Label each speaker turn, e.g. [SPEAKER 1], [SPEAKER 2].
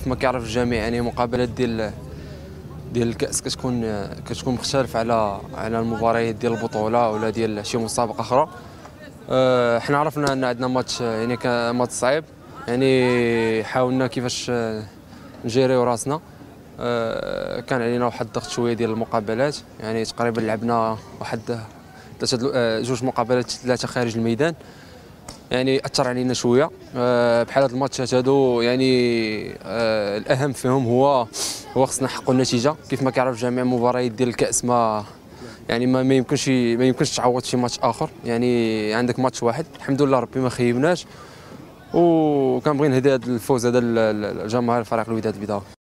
[SPEAKER 1] كيف ما كيعرف الجميع يعني مقابلات ديال الكأس كتكون مختلفة على المباريات ديال البطولة ولا ديال شي مسابقة أخرى. حنا عرفنا أن عندنا ماتش يعني كان ماتش صعيب، يعني حاولنا كيفاش نجيريو راسنا. كان علينا واحد الضغط شويه ديال المقابلات، يعني تقريبا لعبنا واحد جوج مقابلات ثلاثه خارج الميدان، يعني اثر علينا شويه. بحال هاد الماتشات هادو يعني الاهم فيهم هو خصنا نحققوا النتيجه. كيف ما كيعرف جميع مباريات ديال الكاس ما يمكنش تعوض شي ماتش اخر، يعني عندك ماتش واحد. الحمد لله ربي ما خيبناش، وكنبغي نهدي هذا الفوز هذا لجماهير فريق الوداد البيضاوي.